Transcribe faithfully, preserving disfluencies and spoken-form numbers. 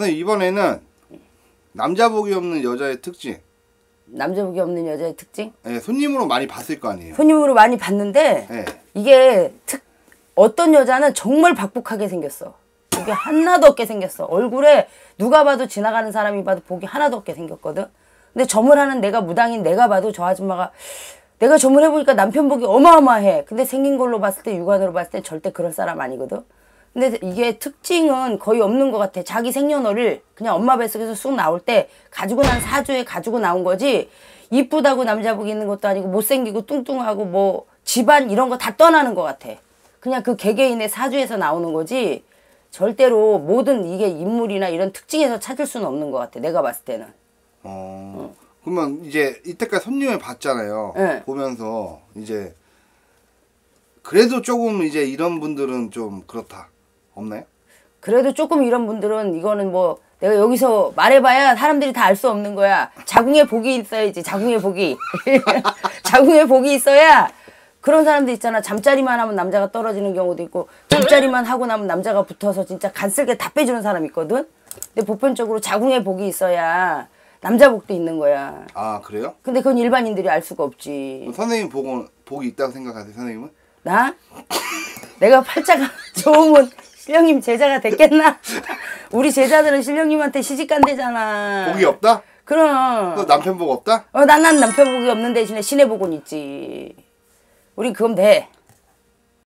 선생님 이번에는 남자 복이 없는 여자의 특징. 남자 복이 없는 여자의 특징? 네, 손님으로 많이 봤을 거 아니에요. 손님으로 많이 봤는데 네. 이게 특 어떤 여자는 정말 박복하게 생겼어. 복이 하나도 없게 생겼어. 얼굴에 누가 봐도 지나가는 사람이 봐도 복이 하나도 없게 생겼거든. 근데 점을 하는 내가 무당인 내가 봐도 저 아줌마가 내가 점을 해보니까 남편 복이 어마어마해. 근데 생긴 걸로 봤을 때 육안으로 봤을 때 절대 그럴 사람 아니거든. 근데 이게 특징은 거의 없는 것 같아. 자기 생년월일 그냥 엄마 뱃속에서 쑥 나올 때 가지고 난 사주에 가지고 나온 거지. 이쁘다고 남자복 있는 것도 아니고 못생기고 뚱뚱하고 뭐 집안 이런 거 다 떠나는 것 같아. 그냥 그 개개인의 사주에서 나오는 거지. 절대로 모든 이게 인물이나 이런 특징에서 찾을 수는 없는 것 같아. 내가 봤을 때는. 어. 응. 그러면 이제 이때까지 손님을 봤잖아요. 네. 보면서 이제 그래도 조금 이제 이런 분들은 좀 그렇다. 없나요? 그래도 조금 이런 분들은 이거는 뭐 내가 여기서 말해봐야 사람들이 다 알 수 없는 거야. 자궁에 복이 있어야지. 자궁에 복이. 자궁에 복이 있어야 그런 사람들 있잖아. 잠자리만 하면 남자가 떨어지는 경우도 있고 잠자리만 하고 나면 남자가 붙어서 진짜 간쓸게 다 빼주는 사람 있거든. 근데 보편적으로 자궁에 복이 있어야 남자 복도 있는 거야. 아 그래요? 근데 그건 일반인들이 알 수가 없지. 선생님 복은 복이 있다고 생각하세요, 선생님은? 나? 내가 팔자가 좋으면 신령님 제자가 됐겠나? 우리 제자들은 신령님한테 시집간대잖아. 복이 없다? 그럼. 너 남편 복 없다? 어, 난, 난 남편 복이 없는 대신에 신의 복은 있지. 우리 그건 돼.